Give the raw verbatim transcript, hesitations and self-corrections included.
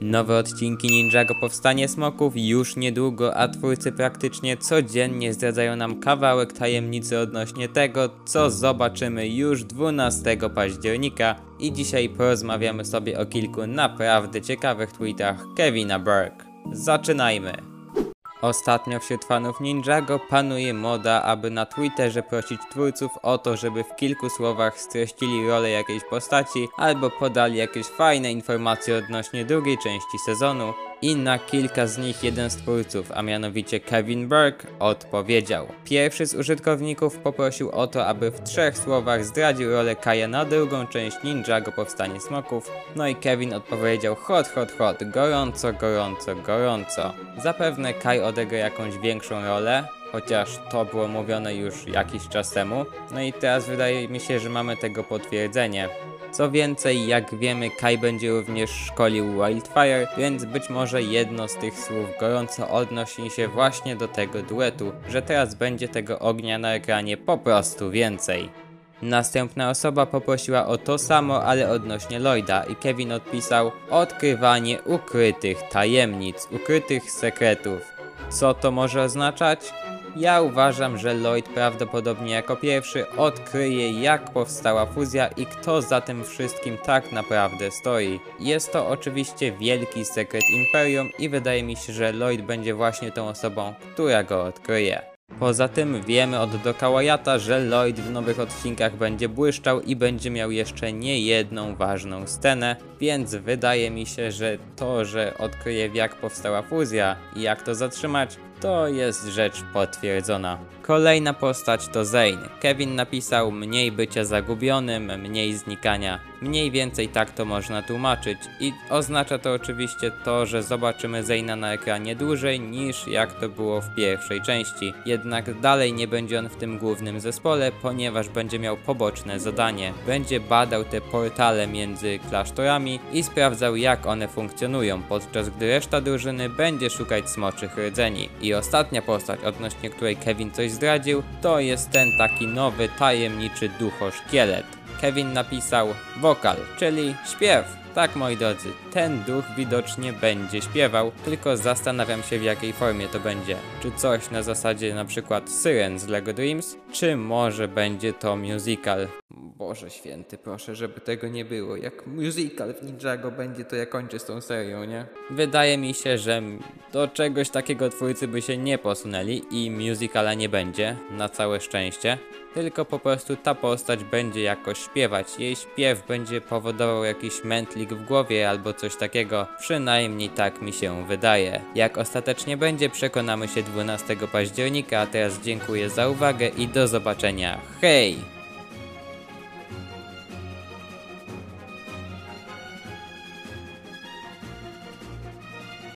Nowe odcinki Ninjago Powstanie Smoków już niedługo, a twórcy praktycznie codziennie zdradzają nam kawałek tajemnicy odnośnie tego, co zobaczymy już dwunastego października. I dzisiaj porozmawiamy sobie o kilku naprawdę ciekawych tweetach Kevina Burke. Zaczynajmy! Ostatnio wśród fanów Ninjago panuje moda, aby na Twitterze prosić twórców o to, żeby w kilku słowach streścili rolę jakiejś postaci albo podali jakieś fajne informacje odnośnie drugiej części sezonu. I na kilka z nich jeden z twórców, a mianowicie Kevin Burke, odpowiedział. Pierwszy z użytkowników poprosił o to, aby w trzech słowach zdradził rolę Kaja na drugą część Ninjago Powstanie Smoków. No i Kevin odpowiedział hot, hot, hot, gorąco, gorąco, gorąco. Zapewne Kai odegra jakąś większą rolę, chociaż to było mówione już jakiś czas temu. No i teraz wydaje mi się, że mamy tego potwierdzenie. Co więcej, jak wiemy, Kai będzie również szkolił Wildfire, więc być może jedno z tych słów gorąco odnosi się właśnie do tego duetu, że teraz będzie tego ognia na ekranie po prostu więcej. Następna osoba poprosiła o to samo, ale odnośnie Lloyda i Kevin odpisał: odkrywanie ukrytych tajemnic, ukrytych sekretów. Co to może oznaczać? Ja uważam, że Lloyd prawdopodobnie jako pierwszy odkryje, jak powstała fuzja i kto za tym wszystkim tak naprawdę stoi. Jest to oczywiście wielki sekret Imperium i wydaje mi się, że Lloyd będzie właśnie tą osobą, która go odkryje. Poza tym wiemy od Doka Wyatta, że Lloyd w nowych odcinkach będzie błyszczał i będzie miał jeszcze nie jedną ważną scenę, więc wydaje mi się, że to, że odkryje, jak powstała fuzja i jak to zatrzymać, to jest rzecz potwierdzona. Kolejna postać to Zane. Kevin napisał mniej bycia zagubionym, mniej znikania. Mniej więcej tak to można tłumaczyć i oznacza to oczywiście to, że zobaczymy Zane'a na ekranie dłużej niż jak to było w pierwszej części. Jednak dalej nie będzie on w tym głównym zespole, ponieważ będzie miał poboczne zadanie. Będzie badał te portale między klasztorami i sprawdzał, jak one funkcjonują, podczas gdy reszta drużyny będzie szukać smoczych rdzeni. I ostatnia postać, odnośnie której Kevin coś zdradził, to jest ten taki nowy, tajemniczy duchoszkielet. Kevin napisał wokal, czyli śpiew. Tak, moi drodzy, ten duch widocznie będzie śpiewał, tylko zastanawiam się, w jakiej formie to będzie. Czy coś na zasadzie na przykład Syren z LEGO Dreams, czy może będzie to musical. Boże święty, proszę, żeby tego nie było. Jak musical w Ninjago będzie, to ja kończę z tą serią, nie? Wydaje mi się, że do czegoś takiego twórcy by się nie posunęli i musicala nie będzie, na całe szczęście. Tylko po prostu ta postać będzie jakoś śpiewać. Jej śpiew będzie powodował jakiś mętlik w głowie albo coś takiego. Przynajmniej tak mi się wydaje. Jak ostatecznie będzie, przekonamy się dwunastego października, a teraz dziękuję za uwagę i do zobaczenia. Hej!